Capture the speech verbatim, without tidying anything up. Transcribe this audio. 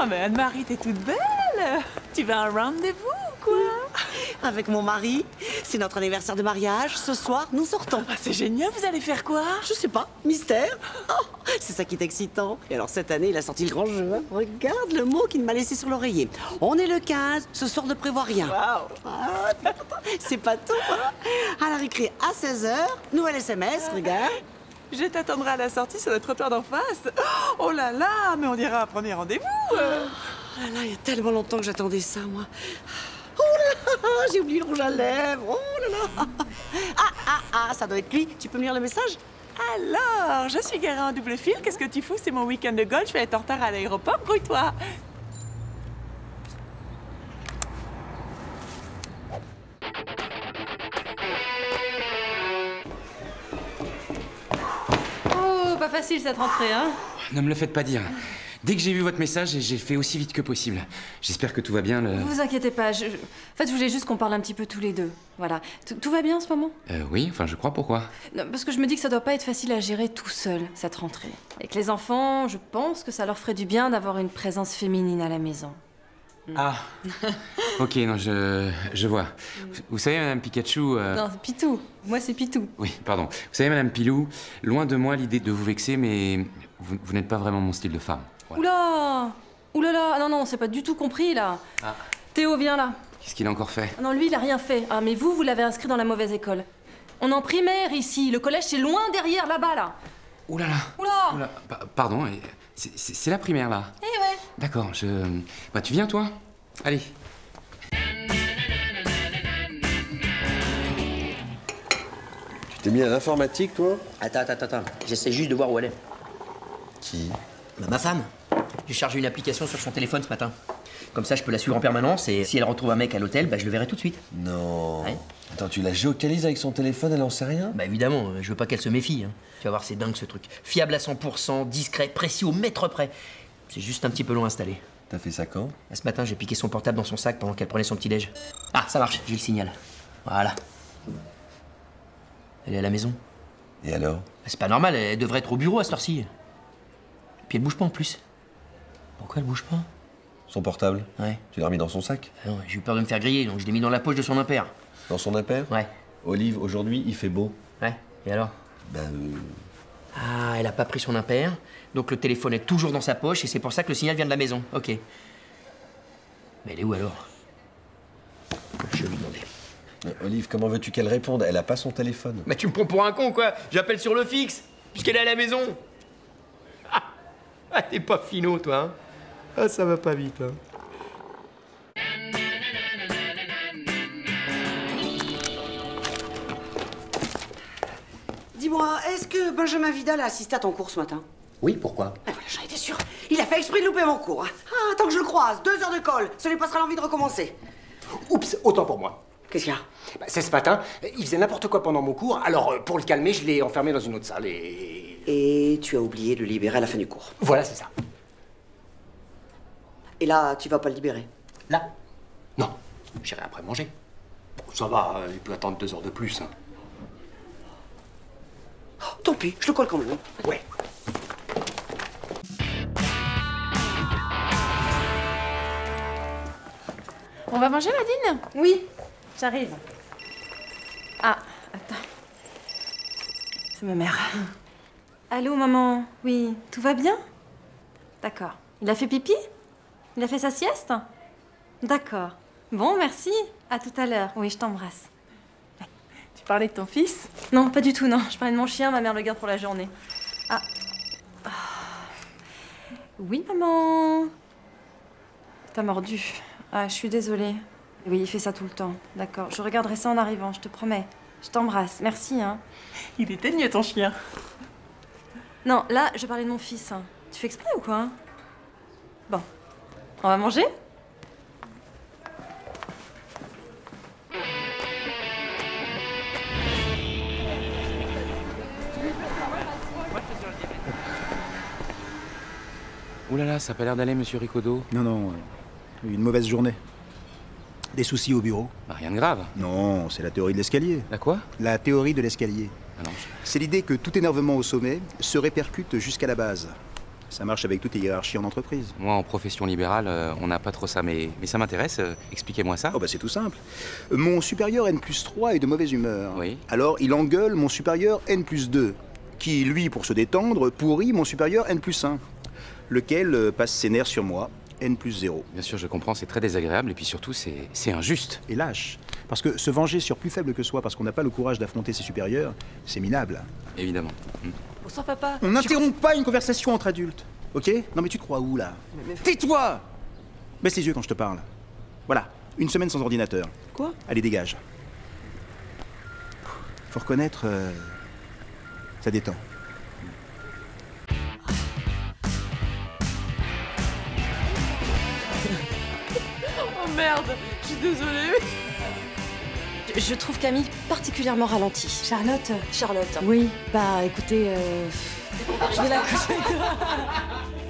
Oh mais Anne-Marie, t'es toute belle. Tu vas à un rendez-vous ou quoi? Avec mon mari. C'est notre anniversaire de mariage. Ce soir, nous sortons. Ah, c'est génial, vous allez faire quoi? Je sais pas, mystère. Oh, c'est ça qui est excitant. Et alors cette année, il a sorti le grand jeu. Hein. Regarde le mot qu'il m'a laissé sur l'oreiller. On est le quinze, ce soir ne prévoit rien. Waouh. Ah, c'est pas tout, hein. À la récré à seize heures, nouvelle S M S, regarde. Je t'attendrai à la sortie sur le trottoir d'en face. Oh là là, mais on dirait un premier rendez-vous. Oh là là, il y a tellement longtemps que j'attendais ça, moi. Oh là là, j'ai oublié le rouge à lèvres. Oh là là. Ah, ah, ah, ça doit être lui. Tu peux me lire le message? Alors, je suis garée en double fil. Qu'est-ce que tu fous? C'est mon week-end de golf. Je vais être en retard à l'aéroport. Brouille-toi. Oh, pas facile cette rentrée, hein? Ne me le faites pas dire. Dès que j'ai vu votre message, j'ai fait aussi vite que possible. J'espère que tout va bien. Le... Vous inquiétez pas. Je, je... En fait, je voulais juste qu'on parle un petit peu tous les deux. Voilà. Tout, tout va bien en ce moment? Euh, oui, enfin, je crois. Pourquoi? Non, parce que je me dis que ça doit pas être facile à gérer tout seul, cette rentrée. Avec les enfants, je pense que ça leur ferait du bien d'avoir une présence féminine à la maison. Ah. Ok, non, je, je vois. Vous, vous savez, Madame Pikachu... Euh... Non, c'est Pitou. Moi, c'est Pitou. Oui, pardon. Vous savez, Madame Pilou, loin de moi l'idée de vous vexer, mais vous, vous n'êtes pas vraiment mon style de femme. Voilà. Oula! Oulala! Ah non, non, c'est pas du tout compris, là. Ah. Théo, viens là. Qu'est-ce qu'il a encore fait? Ah non, lui, il a rien fait. Ah, mais vous, vous l'avez inscrit dans la mauvaise école. On est en primaire, ici. Le collège, c'est loin derrière, là-bas, là. Ouh là là. Oula! Oula. Pa pardon, c'est la primaire, là. Eh ouais. D'accord, je... Bah, tu viens, toi? Allez. Tu t'es mis à l'informatique, toi? Attends, attends, attends. J'essaie juste de voir où elle est. Qui? Bah, ma femme. J'ai chargé une application sur son téléphone ce matin. Comme ça, je peux la suivre en permanence et si elle retrouve un mec à l'hôtel, bah, je le verrai tout de suite. Non. Ouais. Attends, tu la géocalises avec son téléphone, elle en sait rien? Bah évidemment, je veux pas qu'elle se méfie. Hein. Tu vas voir, c'est dingue ce truc. Fiable à cent pour cent, discret, précis au mètre près. C'est juste un petit peu long à installer. T'as fait ça quand? Bah, ce matin, j'ai piqué son portable dans son sac pendant qu'elle prenait son petit-déj. Ah, ça marche, j'ai le signal. Voilà. Elle est à la maison. Et alors? Bah, c'est pas normal, elle devrait être au bureau à cette heure-ci. Puis elle bouge pas en plus. Pourquoi elle bouge pas? Son portable? Ouais. Tu l'as remis dans son sac? Ah non, j'ai eu peur de me faire griller, donc je l'ai mis dans la poche de son impair. Dans son impair? Ouais. Olive, aujourd'hui, il fait beau. Ouais. Et alors? Ben, euh... Ah, elle a pas pris son impair, donc le téléphone est toujours dans sa poche et c'est pour ça que le signal vient de la maison. Ok. Mais elle est où alors? Je vais lui demander. Mais Olive, comment veux-tu qu'elle réponde? Elle a pas son téléphone. Mais tu me prends pour un con, quoi. J'appelle sur le fixe, puisqu'elle est à la maison. Ah, ah t'es pas finot, toi, hein. Ah, ça va pas vite, hein. Dis-moi, est-ce que Benjamin Vidal a assisté à ton cours ce matin? Oui, pourquoi? Ah, voilà, j'en étais sûre. Il a fait exprès de louper mon cours. Hein. Ah, tant que je le croise, deux heures de colle, ça lui passera l'envie de recommencer. Oups, autant pour moi. Qu'est-ce qu'il y a? Bah, c'est ce matin, il faisait n'importe quoi pendant mon cours, alors euh, pour le calmer, je l'ai enfermé dans une autre salle et... Et tu as oublié de le libérer à la fin du cours. Voilà, c'est ça. Et là, tu vas pas le libérer? Là? Non, j'irai après manger. Ça va, il peut attendre deux heures de plus. Hein. Oh, tant pis, je le colle quand même. Ouais. On va manger, Nadine? Oui, j'arrive. Ah, attends. C'est ma mère. Allô, maman? Oui, tout va bien? D'accord. Il a fait pipi? Il a fait sa sieste? D'accord. Bon, merci. À tout à l'heure. Oui, je t'embrasse. Tu parlais de ton fils? Non, pas du tout, non. Je parlais de mon chien, ma mère le garde pour la journée. Ah. Ah. Oui, maman. T'as mordu. Ah, je suis désolée. Oui, il fait ça tout le temps. D'accord. Je regarderai ça en arrivant, je te promets. Je t'embrasse. Merci, hein. Il était mieux, ton chien. Non, là, je parlais de mon fils. Hein. Tu fais exprès ou quoi? Hein? Bon. On va manger? Ouh là là, ça a pas l'air d'aller, monsieur Ricaudot. Non, non, euh, une mauvaise journée. Des soucis au bureau. Bah, rien de grave. Non, c'est la théorie de l'escalier. La quoi? La théorie de l'escalier. Ah non, je... C'est l'idée que tout énervement au sommet se répercute jusqu'à la base. Ça marche avec toutes les hiérarchies en entreprise. Moi, en profession libérale, euh, on n'a pas trop ça, mais, mais ça m'intéresse. euh, Expliquez-moi ça. Oh bah c'est tout simple. Mon supérieur N plus trois est de mauvaise humeur. Oui. Alors il engueule mon supérieur N plus deux, qui, lui, pour se détendre, pourrit mon supérieur N plus un, lequel euh, passe ses nerfs sur moi, N plus zéro. Bien sûr, je comprends, c'est très désagréable, et puis surtout, c'est c'est injuste. Et lâche. Parce que se venger sur plus faible que soi parce qu'on n'a pas le courage d'affronter ses supérieurs, c'est minable. Évidemment. Hmm. Bonsoir, papa. On n'interrompt pas une conversation entre adultes, ok? Non mais tu te crois où, là? Tais-toi! Baisse les yeux quand je te parle. Voilà, une semaine sans ordinateur. Quoi? Allez, dégage. Faut reconnaître... euh, ça détend. Oh merde, je suis désolée. Je, je trouve Camille particulièrement ralentie. Charlotte Charlotte. Oui, bah écoutez, euh, je vais la coucher.